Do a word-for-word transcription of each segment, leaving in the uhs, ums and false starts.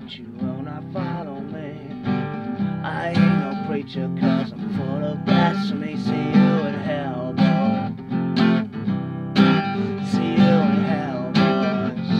but you will not follow me. I ain't no preacher, cause I'm full of blasphemy. See you in hell, boy. See you in hell, boys.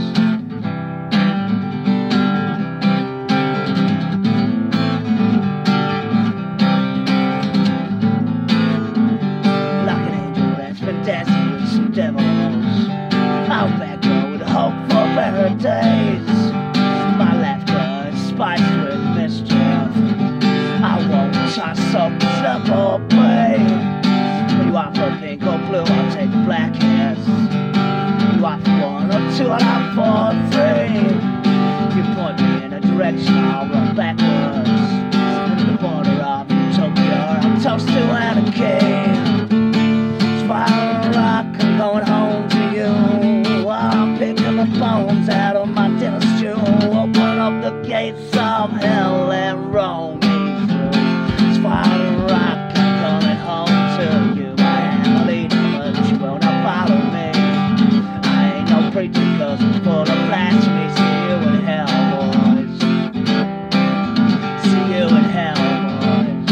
Like an angel that's been dancing with some devils. I'll back up with hope for better days. My laughter is spiced with mischief. I won't try something simple, babe. When you offer pink or blue, I'll take black hairs. You offer one or two, and I'm for three. You point me in a direction, I'll run backwards. In the border of utopia, I'm toast to anarchy. Spiral rock, I'm going home to you. I'm picking the bones out of my dinner stew. Open up the gates of hell and roll me through. Spiral rock, I'm coming home to you. I am a leader, but you will not follow me. I ain't no preacher, cause I'm full of blasphemy. See you in hell, boys. See you in hell, boys.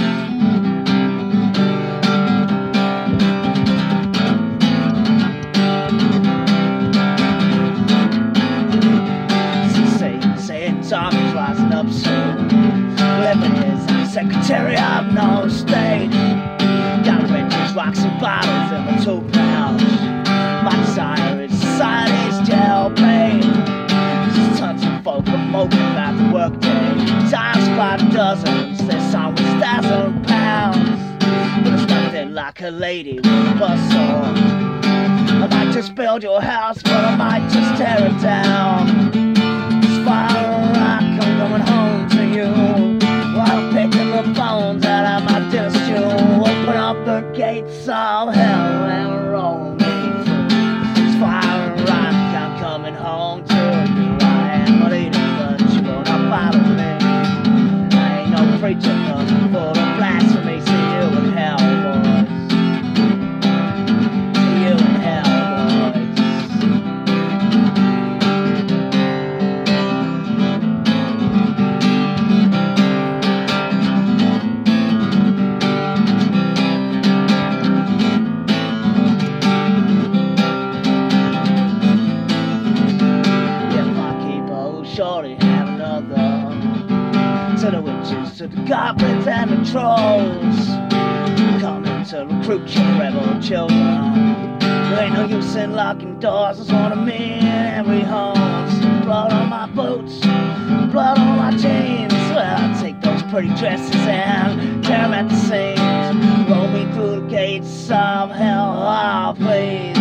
See Satan, Satan's armies rising up soon. Living is the secretary of no state. Got wrenches, rocks and bottles in my two pounds. My desire is society's jailbait. Just tons of folk are moping about the workday. Times by dozens, there's always thousand pounds. But it's nothing like a lady with a bustle. I might just build your house, but I might just tear it down. Spiral rock, I'm going home to you. While picking the bones out of my dinner stew. Open up the gates of hell and roll me through. Spiral rock, I'm coming home to you. I am a leader, but you will not follow me. I ain't no preacher, cause I'm full of blasphemy. See you in hell, boys. See you in hell, boys. Surely have another. To the witches, to the goblins and the trolls, coming to recruit your rebel children. There ain't no use in locking doors. There's one of me in every home. Blood on my boots, blood on my jeans. Well, I take those pretty dresses and tear them at the seams. Roll me through the gates of hell, oh please.